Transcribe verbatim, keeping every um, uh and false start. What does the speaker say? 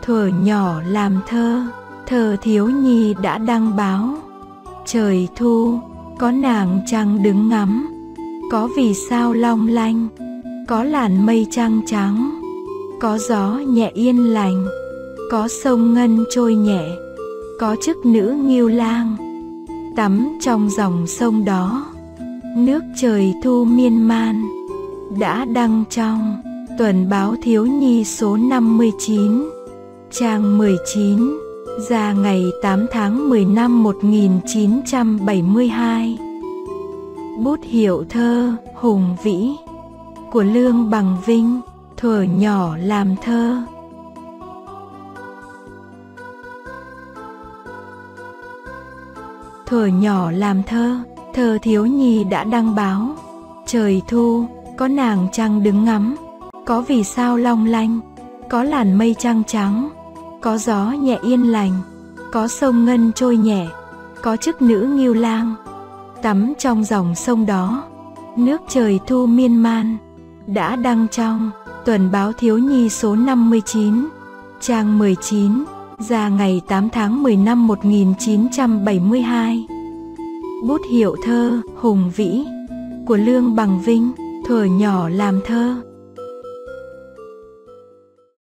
Thuở nhỏ làm thơ, thơ thiếu nhi đã đăng báo. Trời thu, có nàng trăng đứng ngắm, có vì sao long lanh, có làn mây trăng trắng, có gió nhẹ yên lành, có sông ngân trôi nhẹ, có chức nữ nghêu lang tắm trong dòng sông đó. Nước trời thu miên man đã đăng trong tuần báo thiếu nhi số năm mươi chín, trang mười chín, ra ngày tám tháng mười năm một nghìn chín trăm bảy mươi hai. Bút hiệu thơ hùng vĩ của Lương Bằng Vinh, thuở nhỏ làm thơ. Thuở nhỏ làm thơ, thơ thiếu nhi đã đăng báo. Trời thu, có nàng trăng đứng ngắm, có vì sao long lanh, có làn mây trăng trắng, có gió nhẹ yên lành, có sông ngân trôi nhẹ, có chức nữ nghêu lang tắm trong dòng sông đó. Nước trời thu miên man đã đăng trong tuần báo thiếu nhi số năm mươi chín, trang mười chín, ra ngày tám tháng mười năm một nghìn chín trăm bảy mươi hai. Bút hiệu thơ hùng vĩ của Lương Bằng Vinh, thuở nhỏ làm thơ.